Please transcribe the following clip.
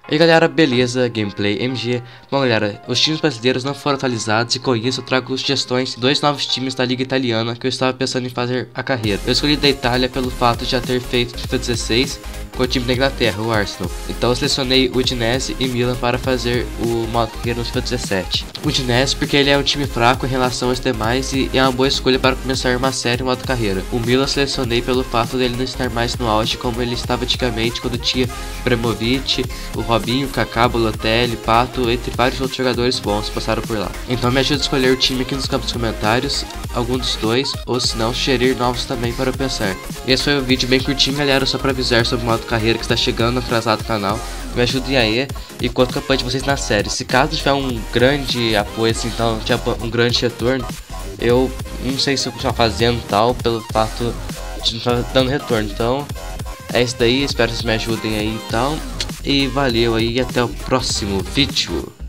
E aí galera, beleza? Gameplay MG. Bom galera, os times brasileiros não foram atualizados e com isso eu trago sugestões de dois novos times da Liga Italiana que eu estava pensando em fazer a carreira. Eu escolhi da Itália pelo fato de já ter feito FIFA 16 com o time da Inglaterra, o Arsenal. Então eu selecionei Udinese e Milan para fazer o modo carreira no FIFA 17. Udinese porque ele é um time fraco em relação aos demais e é uma boa escolha para começar uma série em modo carreira. O Milan selecionei pelo fato dele não estar mais no auge como ele estava antigamente quando tinha Ibrahimovic, o Robinho, Kaká, Balotelli, Pato, entre vários outros jogadores bons que passaram por lá. Então me ajuda a escolher o time aqui nos campos dos comentários, algum dos dois, ou se não, sugerir novos também para eu pensar. Esse foi um vídeo bem curtinho galera, só para avisar sobre o modo carreira que está chegando atrasado no canal. Me ajudem aí e conto com o apoio de vocês na série. Se caso tiver um grande apoio assim, então tiver um grande retorno, eu não sei se eu vou continuar fazendo tal, pelo fato de não estar dando retorno. Então é isso daí, espero que vocês me ajudem aí e tal. E valeu aí, até o próximo vídeo.